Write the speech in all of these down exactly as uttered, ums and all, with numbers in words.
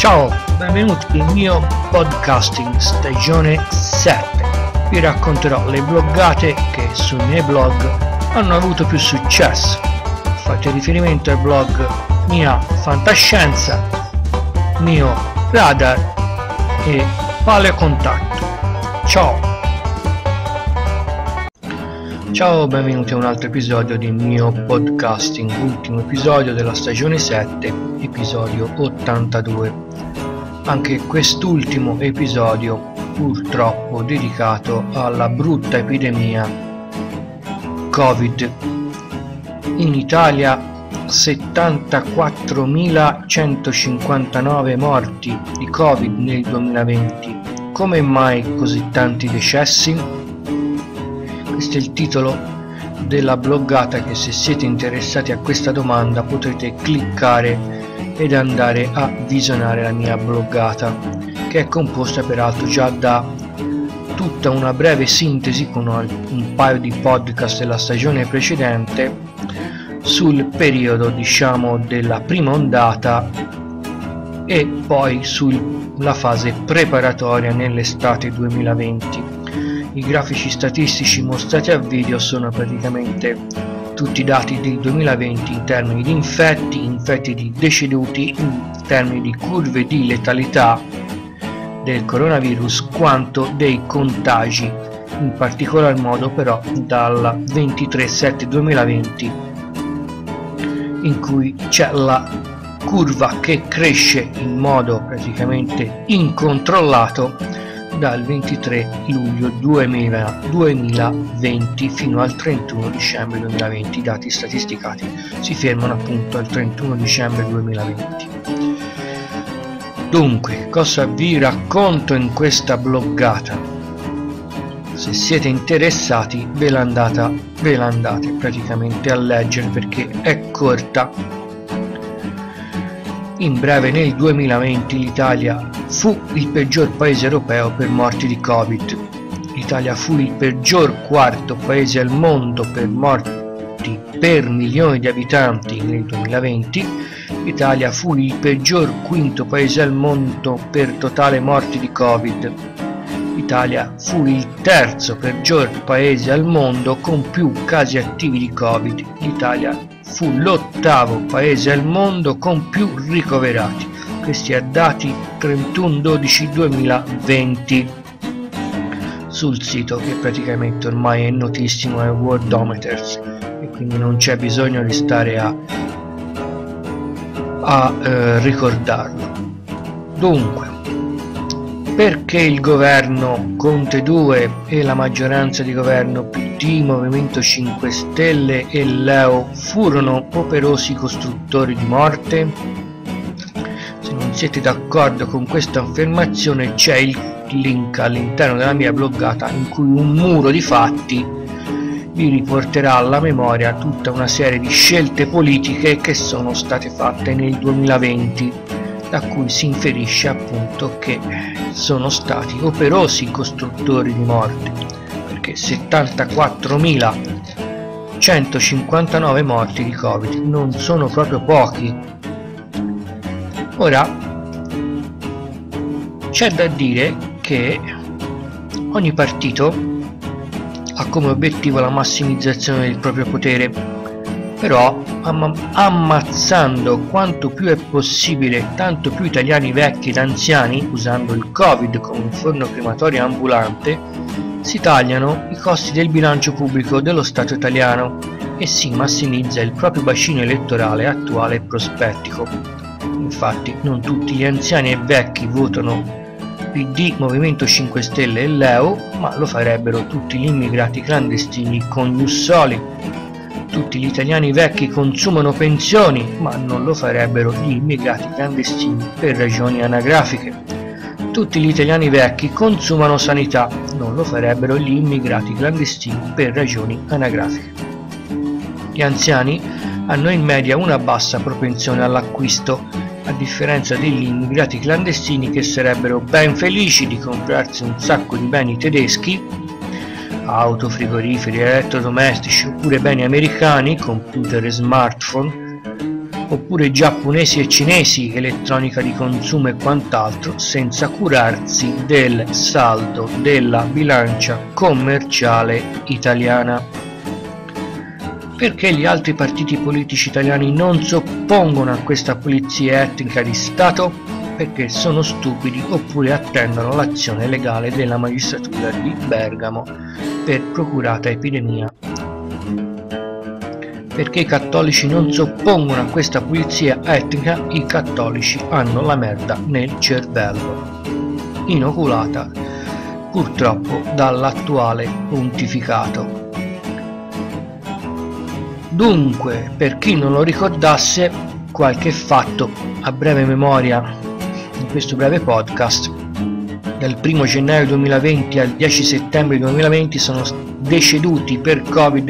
Ciao, benvenuti nel mio podcasting stagione sette. Vi racconterò le bloggate che sui miei blog hanno avuto più successo. Fate riferimento ai blog Mia Fantascienza, Mio Radar e Paleocontatto. Ciao! Ciao, benvenuti a un altro episodio del mio podcasting, ultimo episodio della stagione sette, episodio ottantadue. Anche quest'ultimo episodio purtroppo dedicato alla brutta epidemia Covid. In Italia settantaquattromilacentocinquantanove morti di Covid nel duemilaventi. Come mai così tanti decessi? Questo è il titolo della bloggata che, se siete interessati a questa domanda, potrete cliccare ed andare a visionare la mia bloggata, che è composta peraltro già da tutta una breve sintesi con un paio di podcast della stagione precedente sul periodo, diciamo, della prima ondata e poi sulla fase preparatoria nell'estate duemilaventi. I grafici statistici mostrati a video sono praticamente tutti i dati del duemilaventi in termini di infetti, infetti di deceduti, in termini di curve di letalità del coronavirus, quanto dei contagi, in particolar modo però dal ventitré sette duemilaventi, in cui c'è la curva che cresce in modo praticamente incontrollato dal ventitré luglio duemilaventi fino al trentuno dicembre duemilaventi. I dati statisticati si fermano appunto al trentuno dicembre duemilaventi. Dunque, cosa vi racconto in questa bloggata? Se siete interessati ve l'andate, ve l'andate praticamente a leggere, perché è corta. In breve, nel duemilaventi l'Italia fu il peggior paese europeo per morti di Covid. L'Italia fu il peggior quarto paese al mondo per morti per milione di abitanti nel duemilaventi. L'Italia fu il peggior quinto paese al mondo per totale morti di Covid. L'Italia fu il terzo peggior paese al mondo con più casi attivi di Covid. L'Italia fu l'ottavo paese al mondo con più ricoverati. Questi a dati trentuno dodici duemilaventi sul sito, che praticamente ormai è notissimo, è Worldometers, e quindi non c'è bisogno di stare a, a eh, ricordarlo. Dunque, perché il governo Conte due e la maggioranza di governo P D, Movimento cinque Stelle e Leo furono operosi costruttori di morte? Se non siete d'accordo con questa affermazione, c'è il link all'interno della mia bloggata in cui un muro di fatti vi riporterà alla memoria tutta una serie di scelte politiche che sono state fatte nel duemilaventi, da cui si inferisce appunto che sono stati operosi costruttori di morte, perché settantaquattromilacentocinquantanove morti di Covid non sono proprio pochi. Ora, c'è da dire che ogni partito ha come obiettivo la massimizzazione del proprio potere, però am ammazzando quanto più è possibile tanto più italiani vecchi ed anziani, usando il Covid come un forno crematorio ambulante, si tagliano i costi del bilancio pubblico dello Stato italiano e si massimizza il proprio bacino elettorale attuale e prospettico. Infatti non tutti gli anziani e vecchi votano P D, Movimento cinque Stelle e Leo, ma lo farebbero tutti gli immigrati clandestini con gli ussoli. Tutti gli italiani vecchi consumano pensioni, ma non lo farebbero gli immigrati clandestini per ragioni anagrafiche. Tutti gli italiani vecchi consumano sanità, non lo farebbero gli immigrati clandestini per ragioni anagrafiche. Gli anziani hanno in media una bassa propensione all'acquisto, a differenza degli immigrati clandestini, che sarebbero ben felici di comprarsi un sacco di beni tedeschi, auto, frigoriferi, elettrodomestici oppure beni americani, computer e smartphone, oppure giapponesi e cinesi, elettronica di consumo e quant'altro, senza curarsi del saldo della bilancia commerciale italiana. Perché gli altri partiti politici italiani non si oppongono a questa pulizia etnica di Stato? Perché sono stupidi oppure attendono l'azione legale della magistratura di Bergamo per procurata epidemia. Perché i cattolici non si oppongono a questa pulizia etnica? I cattolici hanno la merda nel cervello, inoculata purtroppo dall'attuale pontificato. Dunque, per chi non lo ricordasse, qualche fatto a breve memoria in questo breve podcast. Dal primo gennaio duemilaventi al dieci settembre duemilaventi sono deceduti per Covid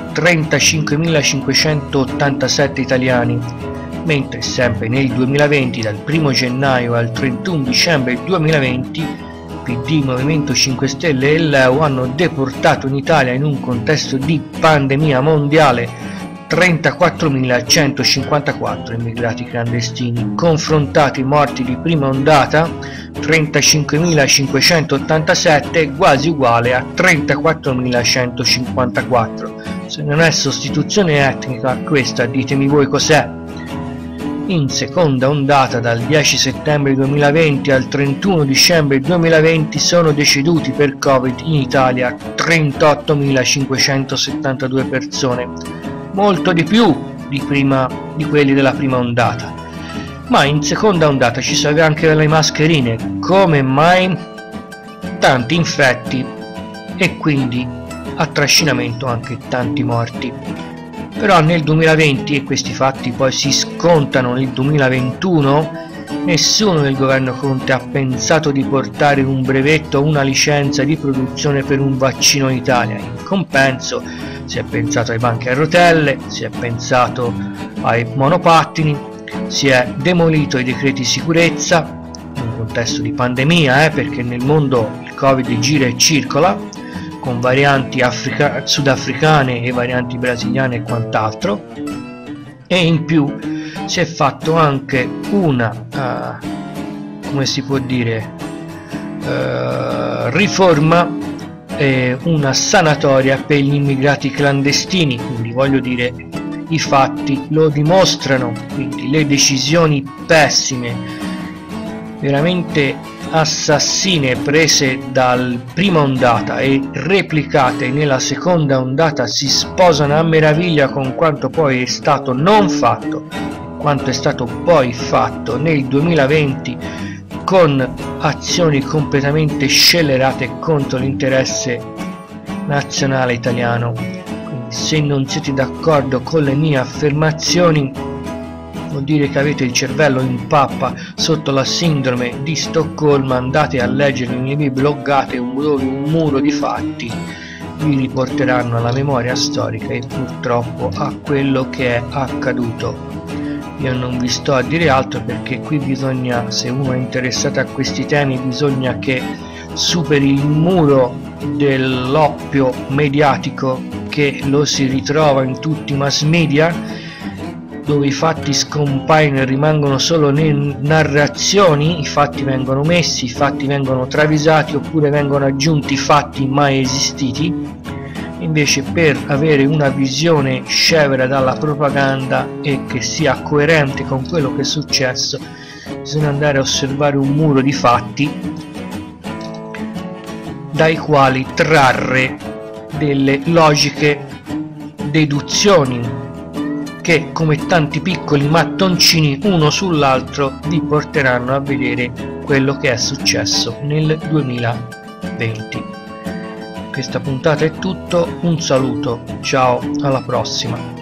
trentacinquemilacinquecentottantasette italiani, mentre sempre nel duemilaventi, dal primo gennaio al trentuno dicembre duemilaventi, P D, Movimento cinque Stelle e L E U hanno deportato in Italia, in un contesto di pandemia mondiale, trentaquattromilacentocinquantaquattro immigrati clandestini. Confrontati morti di prima ondata, trentacinquemilacinquecentottantasette, quasi uguale a trentaquattromilacentocinquantaquattro. Se non è sostituzione etnica, questa ditemi voi cos'è. In seconda ondata, dal dieci settembre duemilaventi al trentuno dicembre duemilaventi, sono deceduti per Covid in Italia trentottomilacinquecentosettantadue persone, molto di più di, prima, di quelli della prima ondata. Ma in seconda ondata ci sono anche le mascherine. Come mai? Tanti infetti e quindi a trascinamento anche tanti morti. Però nel duemilaventi, e questi fatti poi si scontano nel duemilaventuno, nessuno del governo Conte ha pensato di portare un brevetto o una licenza di produzione per un vaccino in Italia. In compenso si è pensato ai banchi a rotelle, si è pensato ai monopattini, si è demolito i decreti sicurezza in un contesto di pandemia, eh, perché nel mondo il Covid gira e circola con varianti africa- sudafricane e varianti brasiliane e quant'altro, e in più si è fatto anche una uh, come si può dire uh, riforma, eh, una sanatoria per gli immigrati clandestini. Quindi voglio dire, i fatti lo dimostrano. Quindi le decisioni pessime, veramente assassine, prese dal prima ondata e replicate nella seconda ondata si sposano a meraviglia con quanto poi è stato non fatto, quanto è stato poi fatto nel duemilaventi con azioni completamente scellerate contro l'interesse nazionale italiano. Quindi, se non siete d'accordo con le mie affermazioni, vuol dire che avete il cervello in pappa sotto la sindrome di Stoccolma. Andate a leggere nei libri bloggate un muro, un muro di fatti vi riporteranno alla memoria storica e purtroppo a quello che è accaduto. Io non vi sto a dire altro, perché qui bisogna, se uno è interessato a questi temi, bisogna che superi il muro dell'oppio mediatico che lo si ritrova in tutti i mass media, dove i fatti scompaiono e rimangono solo narrazioni, i fatti vengono messi, i fatti vengono travisati oppure vengono aggiunti fatti mai esistiti. Invece, per avere una visione scevra dalla propaganda e che sia coerente con quello che è successo, bisogna andare a osservare un muro di fatti dai quali trarre delle logiche deduzioni che, come tanti piccoli mattoncini uno sull'altro, vi porteranno a vedere quello che è successo nel duemilaventi. Questa puntata è tutto, un saluto, ciao, alla prossima.